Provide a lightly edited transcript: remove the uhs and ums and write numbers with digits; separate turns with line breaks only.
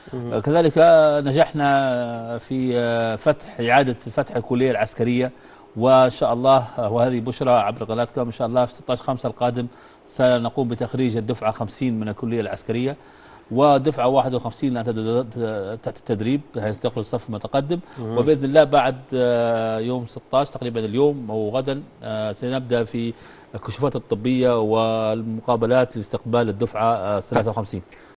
كذلك نجحنا في إعادة فتح الكلية العسكرية، وإن شاء الله وهذه بشرى عبر قناتكم، إن شاء الله في 16/5 القادم سنقوم بتخريج الدفعة 50 من الكلية العسكرية، ودفعة 51 تحت التدريب بحيث تدخل الصف المتقدم. وبإذن الله بعد يوم 16 تقريبا اليوم أو غدا سنبدأ في الكشوفات الطبية والمقابلات لاستقبال الدفعة 53.